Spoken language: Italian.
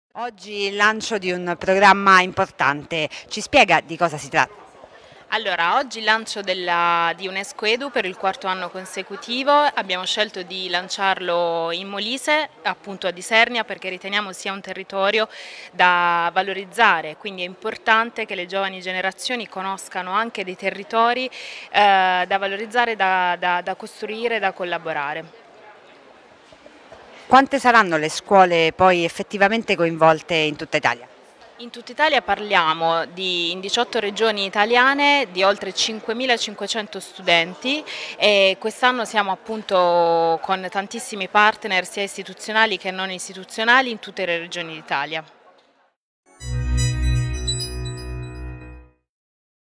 Oggi il lancio di un programma importante, ci spiega di cosa si tratta? Allora, oggi il lancio di UNESCO Edu per il quarto anno consecutivo, abbiamo scelto di lanciarlo in Molise, appunto a Isernia, perché riteniamo sia un territorio da valorizzare, quindi è importante che le giovani generazioni conoscano anche dei territori da valorizzare, da costruire, da collaborare. Quante saranno le scuole poi effettivamente coinvolte in tutta Italia? In tutta Italia parliamo in 18 regioni italiane di oltre 5.500 studenti e quest'anno siamo appunto con tantissimi partner sia istituzionali che non istituzionali in tutte le regioni d'Italia.